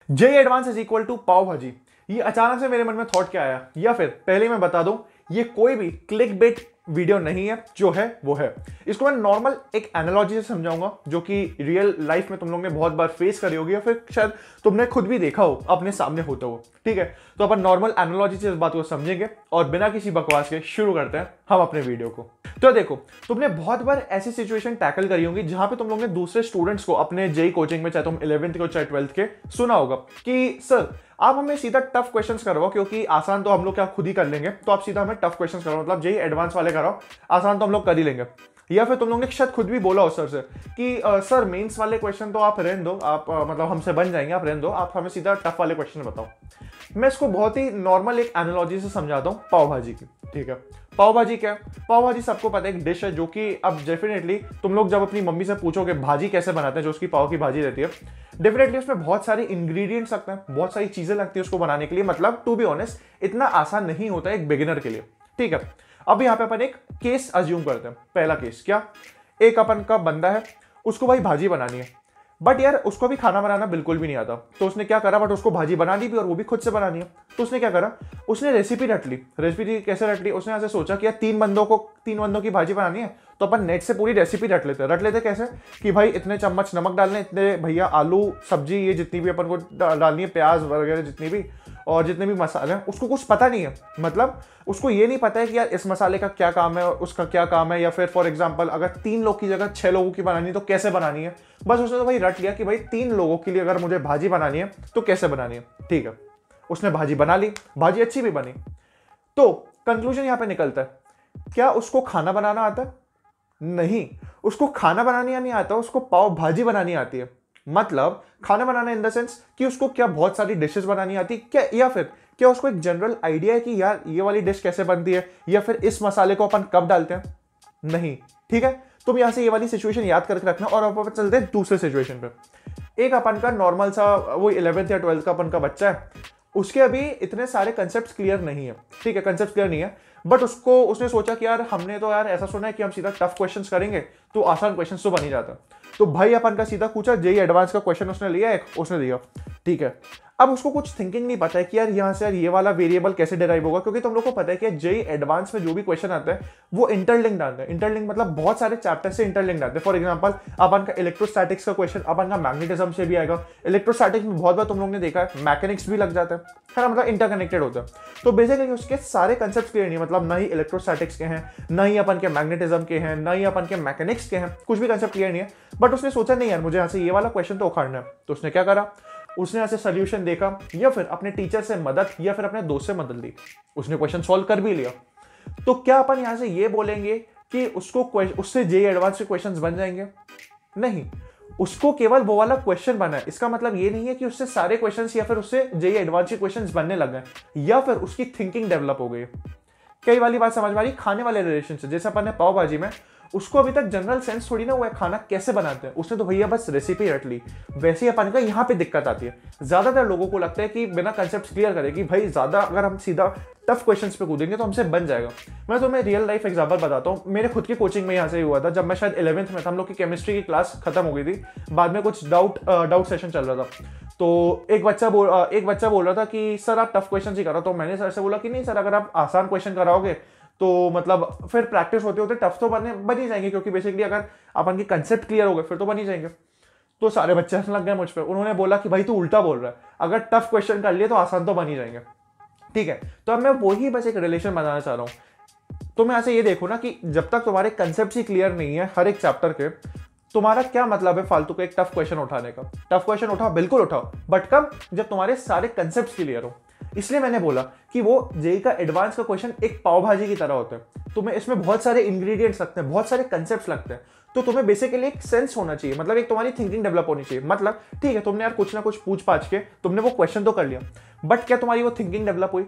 J advance is equal to pav bhaji, ये अचानक से मेरे मन में थॉट क्या आया? या फिर पहले मैं बता दूं, ये कोई भी क्लिक बेट वीडियो नहीं है, जो है वो है। इसको मैं नॉर्मल एक एनालॉजी से समझाऊंगा, जो कि रियल लाइफ में तुम लोग ने बहुत बार फेस करी होगी या फिर शायद तुमने खुद भी देखा हो अपने सामने होता हो। ठीक है, तो अपन नॉर्मल एनालॉजी से इस बात को समझेंगे और बिना किसी बकवास के शुरू करते हैं हम अपने वीडियो को। तो देखो, तुमने बहुत बार ऐसी सिचुएशन टैकल करी होंगी जहां पे तुम लोग ने दूसरे स्टूडेंट्स को अपने जेई कोचिंग में, चाहे तुम 11th के चाहे 12th के, सुना होगा कि सर आप हमें सीधा टफ क्वेश्चंस करवाओ, क्योंकि आसान तो हम लोग क्या खुद ही कर लेंगे, तो आप सीधा हमें टफ क्वेश्चंस करवाओ, मतलब जेई एडवांस वाले कराओ, आसान तो हम लोग कर ही लेंगे। या फिर तुम लोग ने शायद खुद भी बोला हो सर से कि सर मेंस वाले क्वेश्चन तो आप रहने दो, आप मतलब हमसे बन जाएंगे, आप रहने दो, आप हमें सीधा टफ वाले क्वेश्चन बताओ। मैं इसको बहुत ही नॉर्मल एक एनालॉजी से समझाता हूँ, पाव भाजी की। ठीक है, पाव भाजी क्या है? पाव भाजी सबको पता है, एक डिश है जो कि अब डेफिनेटली तुम लोग जब अपनी मम्मी से पूछोगे भाजी कैसे बनाते हैं, जो उसकी पाव की भाजी रहती है, डेफिनेटली उसमें बहुत सारे इंग्रेडिएंट्स लगते हैं, बहुत सारी चीजें लगती है उसको बनाने के लिए। मतलब टू बी ऑनेस्ट इतना आसान नहीं होता है एक बिगिनर के लिए। ठीक है, अब यहाँ पे अपन एक केस अज्यूम करते हैं। पहला केस क्या? एक अपन का बंदा है, उसको भाई भाजी बनानी है, बट यार उसको भी खाना बनाना बिल्कुल भी नहीं आता। तो उसने क्या करा, बट उसको भाजी बनानी भी और वो भी खुद से बनानी है। तो उसने क्या करा, उसने रेसिपी रट ली। रेसिपी कैसे रट ली? उसने ऐसे सोचा कि यार तीन बंदों की भाजी बनानी है, तो अपन नेट से पूरी रेसिपी रट लेते कैसे कि भाई इतने चम्मच नमक डालने, इतने भैया आलू सब्जी, ये जितनी भी अपन को डालनी है, प्याज वगैरह जितनी भी, और जितने भी मसाले हैं, उसको कुछ पता नहीं है। मतलब उसको ये नहीं पता है कि यार इस मसाले का क्या काम है और उसका क्या काम है, या फिर फॉर एग्जांपल अगर 3 लोग की जगह 6 लोगों की बनानी है तो कैसे बनानी है। बस उसने तो भाई रट लिया कि भाई 3 लोगों के लिए अगर मुझे भाजी बनानी है तो कैसे बनानी है। ठीक है, उसने भाजी बना ली, भाजी अच्छी भी बनी। तो कंक्लूजन यहां पे निकलता है, क्या उसको खाना बनाना आता है? नहीं, उसको खाना बनानी नहीं आता, उसको पाव भाजी बनानी आती है। मतलब खाना बनाना इन द सेंस कि उसको क्या बहुत सारी डिशेस बनानी आती क्या, या फिर क्या उसको एक जनरल आइडिया है कि यार ये वाली डिश कैसे बनती है, या फिर इस मसाले को अपन कब डालते हैं? नहीं। ठीक है, तुम यहां से ये वाली सिचुएशन याद करके रखना और अपन चलते हैं दूसरे सिचुएशन पे। एक अपन का नॉर्मल सा वो 11th या 12th का अपन का बच्चा है, उसके अभी इतने सारे कंसेप्ट क्लियर नहीं है। ठीक है, कंसेप्ट क्लियर नहीं है, बट उसने सोचा कि यार हमने तो यार ऐसा सुना है कि हम सीधा टफ क्वेश्चंस करेंगे तो आसान क्वेश्चंस तो बन ही जाता। तो भाई अपन का सीधा पूछा, जेई एडवांस का क्वेश्चन उसने लिया, एक उसने दिया। ठीक है, अब उसको कुछ थिंकिंग नहीं पता है कि यार यहाँ से यार ये वाला वेरिएबल कैसे डिराइव होगा, क्योंकि तुम लोग को पता है कि जेई एडवांस में जो भी क्वेश्चन आता है वो इंटरलिंक्ड आता है। इंटरलिंक मतलब बहुत सारे चैप्टर से इंटरलिंक्ड आते हैं। फॉर एग्जांपल अपन का इलेक्ट्रोस्टैटिक्स का क्वेश्चन अपन का मैग्नेटिज्म से भी आएगा। इलेक्ट्रोस्टैटिक्स में बहुत बार तुम लोग ने देखा है मैकेनिक्स भी लग जाता है ना, मतलब इंटरकनेक्टेड होता है। तो बेसिकली उसके सारे कंसेप्ट क्लियर नहीं, मतलब ना ही इलेक्ट्रोस्टैटिक्स के हैं, ना ही अपन के मैग्नेटिज्म के हैं, ना ही अपन के मैकेनिक्स के हैं, कुछ भी कंसेप्ट क्लियर नहीं है। बट उसने सोचा नहीं यार मुझे यहाँ से ये वाला क्वेश्चन तो उखाड़ना है। तो उसने क्या करा, उसने ऐसे सोल्यूशन देखा, या फिर अपने टीचर से मदद, या फिर अपने दोस्त से मदद ली, उसने क्वेश्चन सॉल्व कर भी लिया। तो क्या अपन यहां से ये बोलेंगे कि उससे जेई एडवांस के क्वेश्चंस बन जाएंगे? नहीं, उसको केवल वो वाला क्वेश्चन बना है। इसका मतलब ये नहीं है कि उससे सारे क्वेश्चंस या फिर उससे जेई एडवांस के क्वेश्चंस बनने लग गए, या फिर उसकी थिंकिंग डेवलप हो गई। कई वाली बात समझ में आ रही? खाने वाले रिलेशन से, जैसे अपन ने पाव भाजी में, उसको अभी तक जनरल सेंस थोड़ी ना हुआ है खाना कैसे बनाते हैं, उसने तो भैया बस रेसिपी रट ली। वैसे ही अपन का यहाँ पे दिक्कत आती है। ज्यादातर लोगों को लगता है कि बिना कंसेप्ट क्लियर करे कि भाई ज्यादा अगर हम सीधा टफ क्वेश्चंस पे कूदेंगे तो हमसे बन जाएगा। मैं तुम्हें रियल लाइफ एग्जांपल बताता हूँ। मेरे खुद की कोचिंग में यहाँ से हुआ था, जब मैं शायद 11th में था, हम लोग की केमिस्ट्री की क्लास खत्म हो गई थी, बाद में कुछ डाउट सेशन चल रहा था। तो एक बच्चा बोल रहा था कि सर आप टफ क्वेश्चन ही करो। तो मैंने सर से बोला कि नहीं सर, अगर आप आसान क्वेश्चन कराओगे तो मतलब फिर प्रैक्टिस होते होते टफ तो बन ही जाएंगे, क्योंकि बेसिकली अगर अपन के कंसेप्ट क्लियर हो गए फिर तो बन ही जाएंगे। तो सारे बच्चे हंसने लग गए मुझ पर। उन्होंने बोला कि भाई तू उल्टा बोल रहा है, अगर टफ क्वेश्चन कर लिए तो आसान तो बन ही जाएंगे। ठीक है, तो अब मैं वही बस एक रिलेशन बनाना चाह रहा हूं। तो मैं ऐसे ये देखो ना कि जब तक तुम्हारे कंसेप्ट ही क्लियर नहीं है हर एक चैप्टर के, तुम्हारा क्या मतलब है फालतू का एक टफ क्वेश्चन उठाने का? टफ क्वेश्चन उठाओ, बिल्कुल उठाओ, बट कब? जब तुम्हारे सारे कंसेप्ट क्लियर हो। इसलिए मैंने बोला कि वो जेई का एडवांस का क्वेश्चन एक पाव भाजी की तरह होता है। तुम्हें इसमें बहुत सारे इंग्रेडिएंट्स लगते हैं, बहुत सारे कंसेप्ट्स लगते हैं। तो तुम्हें बेसिकली एक सेंस होना चाहिए, मतलब एक तुम्हारी थिंकिंग डेवलप होनी चाहिए। मतलब ठीक है, तुमने यार कुछ ना कुछ पूछ पाछ के तुमने वो क्वेश्चन तो कर लिया, बट क्या तुम्हारी वो थिंकिंग डेवलप हुई?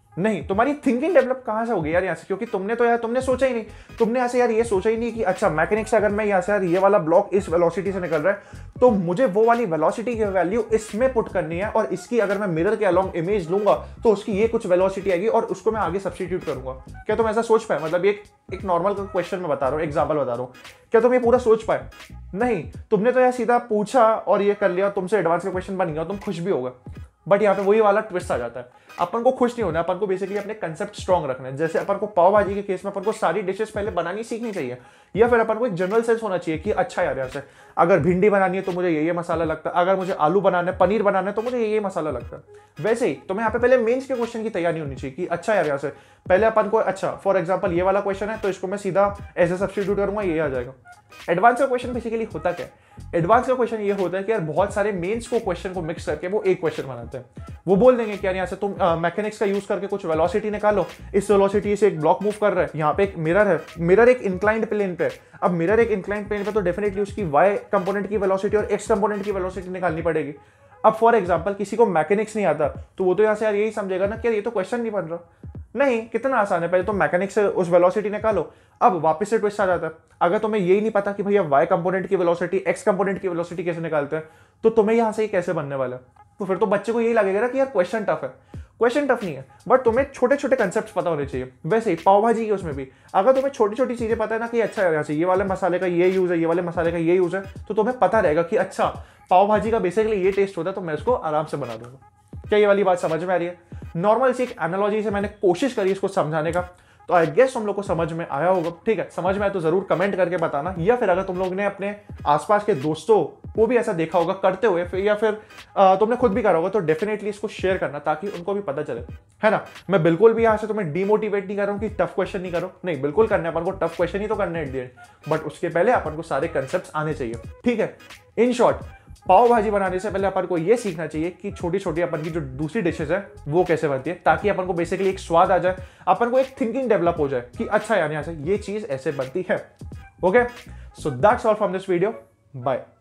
नहीं, तुम्हारी थिंकिंग डेवलप कहां से होगी यार यहाँ से, क्योंकि तुमने तो यार तुमने सोचा ही नहीं, तुमने ऐसे यार ये सोचा ही नहीं कि अच्छा मैकेनिक्स अगर मैं यहाँ से यार ये वाला ब्लॉक इस वेलोसिटी से निकल रहा है तो मुझे वो वाली वेलोसिटी की वैल्यू इसमें पुट करनी है, और इसकी अगर मैं मिरर के अलोंग इमेज लूंगा तो उसकी ये कुछ वेलोसिटी आएगी और उसको मैं आगे सब्स्टिट्यूट करूंगा। क्या तुम ऐसा सोच पाए? मतलब एक नॉर्मल क्वेश्चन में बता रहा हूँ, एग्जाम्पल बता रहा हूँ, क्या तुम ये पूरा सोच पाए? नहीं, तुमने तो यार सीधा पूछा और ये कर लिया, तुमसे एडवांस का क्वेश्चन बन गया, तुम खुश भी होगा। बट यहाँ पे वही वाला ट्विस्ट आ जाता है, अपन को खुश नहीं होना, अपन को बेसिकली अपने कंसेप्ट स्ट्रॉन्ग रखना है। जैसे अपन को पाव भाजी के केस में अपन को सारी डिशेस पहले बनानी सीखनी चाहिए, या फिर अपन को एक जनरल सेंस होना चाहिए कि अच्छा यार यहाँ से अगर भिंडी बनानी है तो मुझे ये मसाला लगता है, अगर मुझे आलू बनाना है, पनीर बनाना है तो मुझे ये मसाला लगता है। वैसे ही तुम्हें यहाँ पे पहले मेंस के क्वेश्चन की तैयारी होनी चाहिए कि अच्छा यार यहाँ से पहले अपन को अच्छा फॉर एग्जाम्पल ये वाला क्वेश्चन है तो इसको मैं सीधा ऐसे सब्स्टिट्यूट करूंगा, ये आ जाएगा। एडवांस का क्वेश्चन बेसिकली होता क्या है? एडवांस का क्वेश्चन ये होता है कि यार बहुत सारे मेंस को क्वेश्चन को मिक्स करके वो एक क्वेश्चन बनाते हैं। वो बोल देंगे कि यार यहाँ से तुम मैकेनिक्स का यूज करके कुछ वेलोसिटी निकालो, इस वेलोसिटी से एक ब्लॉक मूव कर रहा है, यहाँ पे एक मिरर है, मिरर एक इंक्लाइंड प्लेन पे है। अब मिरर एक इंक्लाइंड प्लेन पे तो डेफिनेटली उसकी वाई कंपोनेंट की वेलोसिटी और एक्स कंपोनेंट की वेलोसिटी निकालनी पड़ेगी। अब फॉर एग्जाम्पल किसी को मैकेनिक्स नहीं आता तो वो तो यहाँ से यार यही समझेगा ना कि यार ये तो क्वेश्चन नहीं बन रहा। नहीं, कितना आसान है, पहले तो मैकेनिक्स से उस वेलोसिटी निकालो। अब वापस से ट्विस्ट आ जाता है, अगर तुम्हें यही नहीं पता कि भैया वाई कंपोनेंट की वेलोसिटी एक्स कंपोनेंट की वेलोसिटी कैसे निकालते हैं तो तुम्हें यहाँ से ये कैसे बनने वाला है? तो फिर तो बच्चे को यही लगेगा ना कि यार क्वेश्चन टफ है। क्वेश्चन टफ नहीं है, बट तुम्हें छोटे छोटे कंसेप्ट पता होने चाहिए। वैसे ही पाव भाजी की उसमें भी अगर तुम्हें छोटी छोटी चीजें पता है ना कि अच्छा यहाँ से ये वाले मसाले का ये यूज है, ये वाले मसाले का ये यूज है, तो तुम्हें पता रहेगा कि अच्छा पाव भाजी का बेसिकली ये टेस्ट होता है तो मैं इसको आराम से बना दूंगा। क्या ये वाली बात समझ में आ रही है? नॉर्मल सी एक एनालॉजी से मैंने कोशिश करी इसको समझाने का, तो आई गेस तुम लोग को समझ में आया होगा। ठीक है, समझ में आया तो जरूर कमेंट करके बताना, या फिर अगर तुम लोग ने अपने आसपास के दोस्तों को भी ऐसा देखा होगा करते हुए या फिर तुमने खुद भी करा होगा तो डेफिनेटली इसको शेयर करना ताकि उनको भी पता चले, है ना। मैं बिल्कुल भी यहाँ से तुम्हें डिमोटिवेट नहीं कर रहा हूँ कि टफ क्वेश्चन नहीं करो, नहीं, बिल्कुल करना है अपन को, टफ क्वेश्चन ही तो करना है एट द एंड, बट उसके पहले अपन को सारे कंसेप्ट आने चाहिए। ठीक है, इन शॉर्ट पाव भाजी बनाने से पहले अपन को यह सीखना चाहिए कि छोटी छोटी अपन की जो दूसरी डिशेज है वो कैसे बनती है, ताकि अपन को बेसिकली एक स्वाद आ जाए, अपन को एक थिंकिंग डेवलप हो जाए कि अच्छा यार यहाँ से ये चीज ऐसे बनती है। Okay, so that's all from this video, bye.